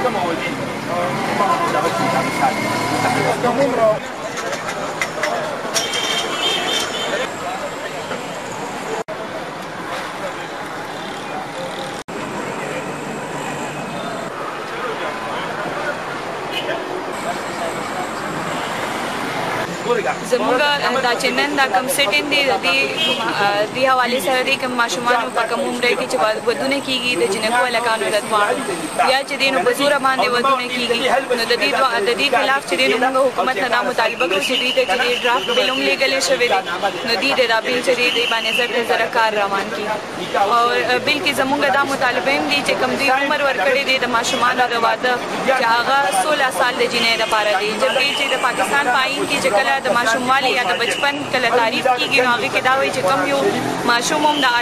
زموږه دا چې نن دا کم سیټین دی د دې حوالې سره دی کوم ماشومان په کوم عمر کې چې ودونه کیږي د جنکو لکانو د دوانو یا چې دینو په زور باندې ودونه کیږي نو د دې خلاف چې دینو موږ حکومت ته دا مطالبه کوو چې دې ته چې ډرافټ بل هم لګلې شوی دی نو دې دا بیل چې دې باندې زره کار روان کی او بیل کې زموږ دا مطالبه هم دي چې کم دې عمر ورکړي دي د ماشومان د واده چې هغه 16 سال د جنې لپاره دی چې د پاکستان پاین کې چې کله د ماشوموالي یا د بچپن کله تعریف کیږي نو هغه کې دا وایي چې کم یو ماشوم هم د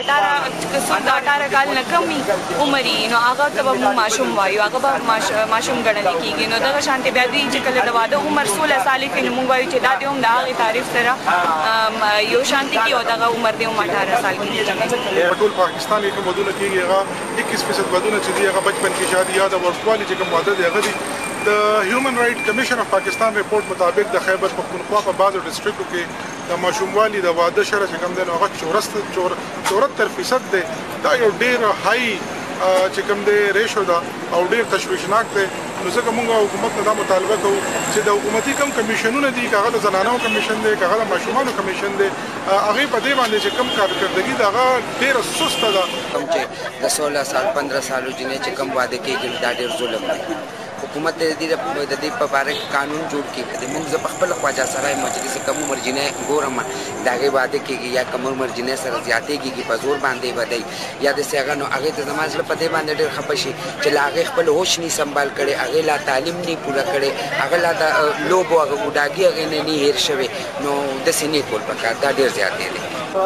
18 کال نه کم عمر نو هغه ته به ماشوم وایو هغه به ماشوم ګڼل کیږي نو دغه شانتي بیا دی چې کله د واده عمر 16 سال کې نو موږ وایو چې دا دی هم د هغه تعریف سره یو شانتي کې او دغه عمر دی 18 سال کې ټول پاکستان کې ودونه کیږي هغه 21% ودونه چې دی هغه بچپن کې شادي یا د ورکوالي چې کوم واده دی هغه د هیومن رائټ کمیشن اف پاکستان ریپورت مطابق د خیبر پختونخوا په بعضو ډسټریکټو کې د ماشوموالي د واده شرح چې کوم دی هغه 74% دی دا یو ډیر های چې کوم دی ریشو ده او ډیر تشویشناک دی نو ځکه موږ حکومت ته دا مطالبه کوو چې د حکومتي کم کمیشنونه دي هغه د زنانو کمیشن دی هغه د ماشومانو کمیشن دی هغه په دې باندې چې کم کارکردګي دا ډیر سسته ده کوم چې د 16 سال 15 سالو جنې چې کم واده کېږي دا ډیر ظلم دی حکومت د دې په اړه قانون جوړ کړي د موږ په خپل خواجه سرای مجلس کم عمر جنې ګورم داغه واده کېږي یا کم عمر جنې سره زیاتې کېږي په زور باندې ودی یا د سیغه نو هغه د زماز په دې باندې ډېر خپشي چې لاغه خپل هوش نه سنبال کړي هغه لا تعلیم نه پوره کړي هغه لا د لوبو هغه وډاګي هغه نه هیر شوی نو د سینې کول پکار دا ډېر زیات دی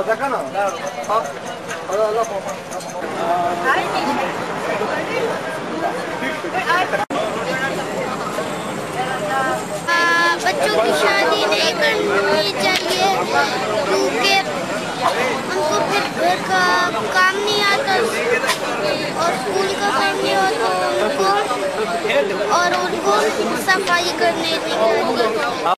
बच्चों की शादी नहीं करनी चाहिए क्योंकि उनको फिर घर का काम नहीं आता और स्कूल का काम नहीं होता उनको और उनको सफाई करनी चाहिए।